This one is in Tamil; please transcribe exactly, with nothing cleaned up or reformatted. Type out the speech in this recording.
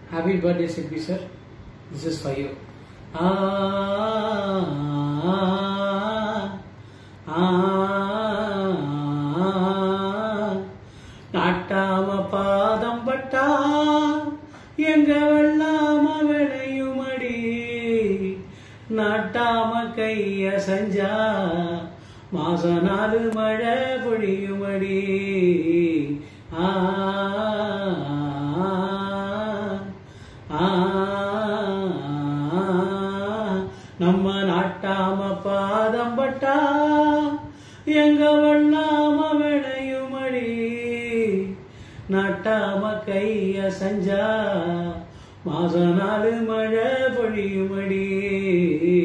Happy birthday, Sippy sir. This is for you. Ah, ah, ah, நாட்டாம பாதம் பட்டா எங்க வெள்ளாம விளையுமடி நாட்டாம கைய செஞ்சா மாச நாலு மழை பொழியுமடி ஆ நம்ம நாட்டாம பாதம் பட்டா எங்க வெள்ளாம விளையுமடி நாட்டாம கைய செஞ்சா மாச நாலு மழை பொழியுமடி